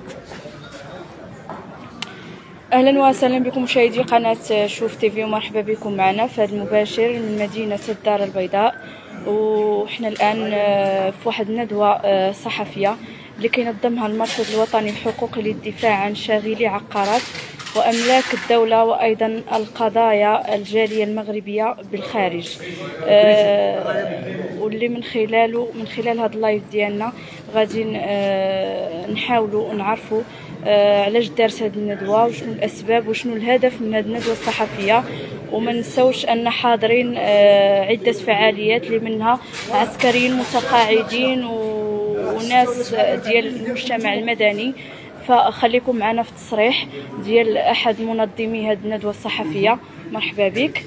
اهلا وسهلا بكم مشاهدي قناه شوف تيفي، ومرحبا بكم معنا في هذا المباشر من مدينه الدار البيضاء. وحنا الان في واحد الندوه صحفيه اللي كينظمها المرصد الوطني الحقوقي للدفاع عن شاغلي عقارات واملاك الدوله، وايضا القضايا الجاليه المغربيه بالخارج. واللي من خلال هذا اللايف ديالنا غادي نحاولوا نعرفوا علاش دارت هذه الندوه، وشنو الاسباب وشنو الهدف من هذه الندوه الصحفيه. وما نساوش ان حاضرين عده فعاليات اللي منها عسكريين متقاعدين وناس ديال المجتمع المدني. فخليكم معنا في التصريح ديال احد منظمي هذه الندوه الصحفيه. مرحبا بك.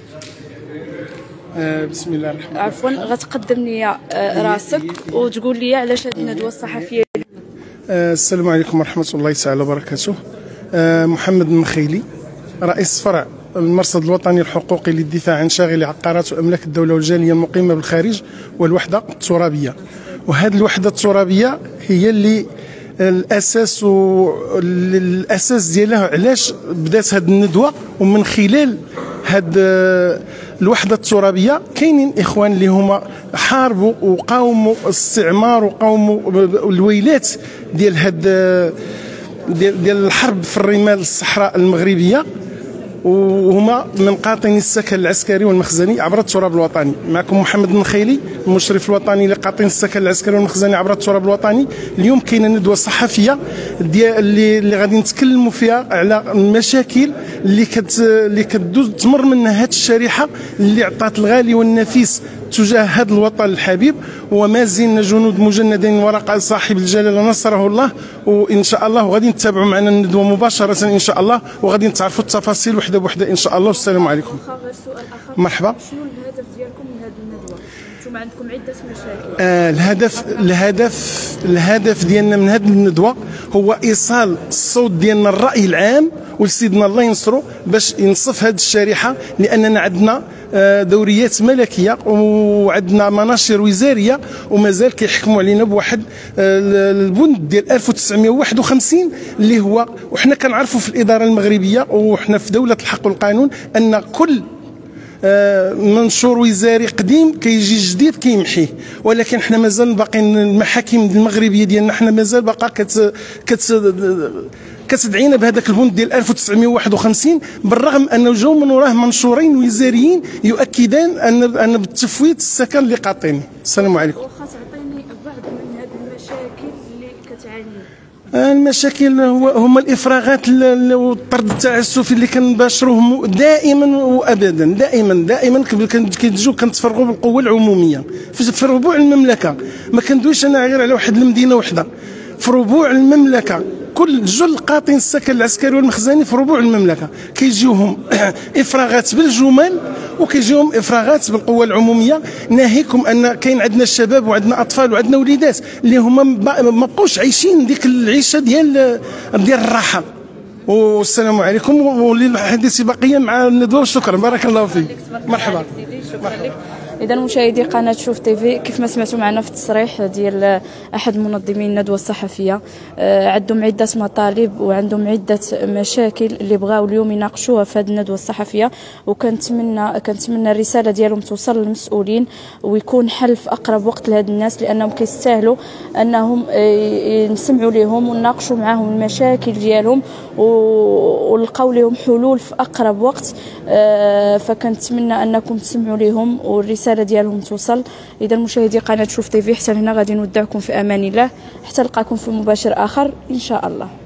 بسم الله الرحمن الرحيم. عفوا، غتقدم لي راسك وتقول لي علاش هذه الندوه الصحفيه. السلام عليكم ورحمه الله تعالى وبركاته. محمد المخيلي، رئيس فرع المرصد الوطني الحقوقي للدفاع عن شاغلي عقارات واملاك الدوله والجاليه المقيمه بالخارج والوحده الترابيه. وهذه الوحده الترابيه هي اللي الاساس ديالها علاش بدات هذه الندوه. ومن خلال هذه الوحده الترابيه كاينين اخوان اللي هما حاربوا وقاوموا الاستعمار وقاوموا الويلات ديال ديال الحرب في الرمال الصحراء المغربيه، وهما من قاطني السكن العسكري والمخزني عبر التراب الوطني. معكم محمد المخيلي، المشرف الوطني لقاطن السكن العسكري والمخزني عبر التراب الوطني. اليوم كاينه ندوه صحفيه اللي غادي نتكلموا فيها على المشاكل اللي كدوز تمر منها هذه الشريحه اللي عطات الغالي والنفيس تجاه هذا الوطن الحبيب. وما زلنا جنود مجندين وراء صاحب الجلاله نصره الله، وان شاء الله غادي نتابعوا معنا الندوه مباشره ان شاء الله، وغادي نتعرفوا التفاصيل وحده بوحده ان شاء الله. والسلام عليكم. مرحبا. شنو الهدف ديالكم من هذه الندوه؟ انتم عندكم عده مشاكل. الهدف ديالنا من هذه الندوه هو ايصال الصوت ديالنا الراي العام ولسيدنا الله ينصرو باش ينصف هذه الشريحه، لاننا عندنا دوريات ملكيه وعندنا مناشر وزاريه ومازال كيحكموا علينا بواحد البند ديال 1951 اللي هو، وحنا كنعرفوا في الاداره المغربيه وحنا في دوله الحق والقانون ان كل منشور وزاري قديم كيجي جديد كيمحيه. ولكن حنا مازال باقيين المحاكم المغربيه ديالنا حنا مازال باقا كتدعينا بهذاك البند ديال 1951، بالرغم انه جاو من وراه منشورين وزاريين يؤكدان ان بالتفويت السكن اللي قاطيني. السلام عليكم. واخا تعطيني بعض من هذه المشاكل اللي كتعاني. المشاكل هما الافراغات والطرد التعسفي اللي كنباشروهم دائما وابدا. دائما كنتجو كنتفرغوا بالقوه العموميه في ربوع المملكه. ما كندويش انا غير على واحد المدينه وحده، في ربوع المملكه كل جل قاطين السكن العسكري والمخزني في ربوع المملكه كيجيوهم افراغات بالجمل وكيجيوهم افراغات بالقوه العموميه. ناهيكم ان كاين عندنا الشباب وعندنا اطفال وعندنا وليدات اللي هما ما بقوش عايشين ديك العيشه ديال الراحه. والسلام عليكم، وللحديث بقيه مع الندوه، وشكرا. بارك الله فيك. مرحبا. اذا مشاهدي قناه شوف تيفي، كيف ما سمعتوا معنا في التصريح ديال احد منظمين الندوه الصحفيه، عندهم عده مطالب وعندهم عده مشاكل اللي بغاو اليوم يناقشوها في هذه الندوه الصحفيه. كنتمنى الرساله ديالهم توصل للمسؤولين ويكون حل في اقرب وقت لهاد الناس، لانهم كيستاهلوا انهم نسمعوا لهم ونناقشوا معاهم المشاكل ديالهم ولقاو لهم حلول في اقرب وقت. فكنتمنى انكم تسمعوا لهم والرساله ديالهم توصل. اذا مشاهدي قناه شوف تيفي، حتى هنا غادي نودعكم في امان الله، حتى نلقاكم في مباشر اخر ان شاء الله.